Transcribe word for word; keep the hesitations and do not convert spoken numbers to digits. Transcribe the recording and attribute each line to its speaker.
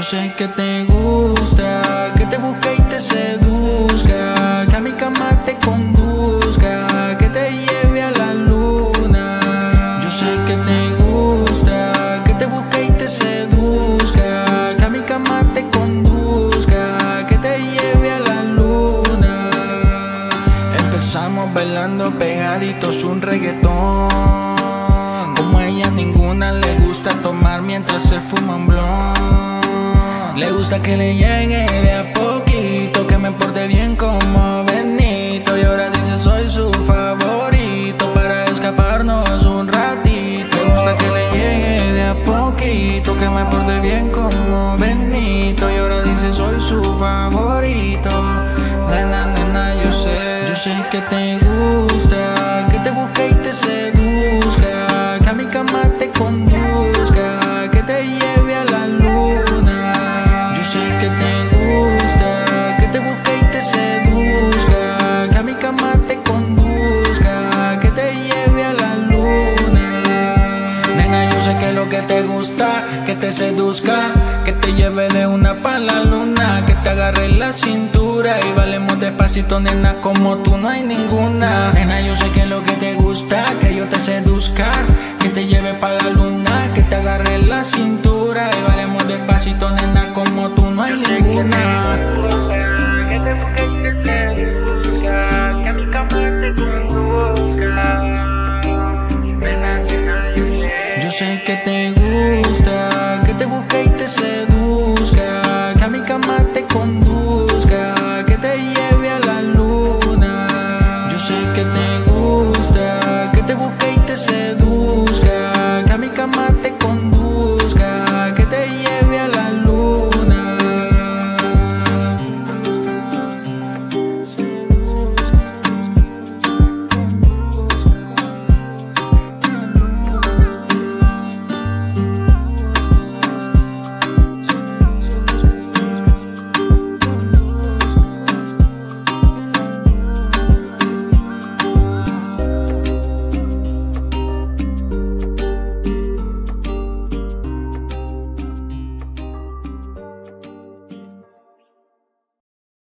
Speaker 1: sé que te gusta, que te busque y te seduzca, que a mi cama te conduzca, que te lleve a la luna. Yo sé que te gusta, que te busque y te seduzca, que a mi cama te conduzca, que te lleve a la luna. Empezamos bailando pegaditos un reggaetón. Como ella ninguna le gusta tomar mientras se fuma un blon. Le gusta que le llegue de a poquito, que me porte bien como Benito. Y ahora dice soy su favorito para escaparnos un ratito. Le gusta que le llegue de a poquito, que me porte bien como Benito. Y ahora dice soy su favorito. Nena, nena, yo sé, yo sé que te gusta, que te busque y te seduzca, que a mi cama te conduzca, que te lleve a la luna. Yo sé que te gusta, que te busque y te seduzca, que a mi cama te conduzca, que te lleve a la luna. Nena, yo sé que lo que te gusta, que te seduzca, que te lleve de una pa' la luna, que te agarre la cintura y bailemos despacito, nena, como tú no hay ninguna. Nena, yo sé que lo que te gusta, que yo te seduzca, que te lleve pa' la luna, que te agarre la cintura y bailemos despacito, nena, como tú no hay ninguna. Que te busque y te seduzca, que a mi cama te conduzca. Nena, nena, yo sé, yo sé que te gusta, que te busque y te seduzca, que a mi cama te conduzca.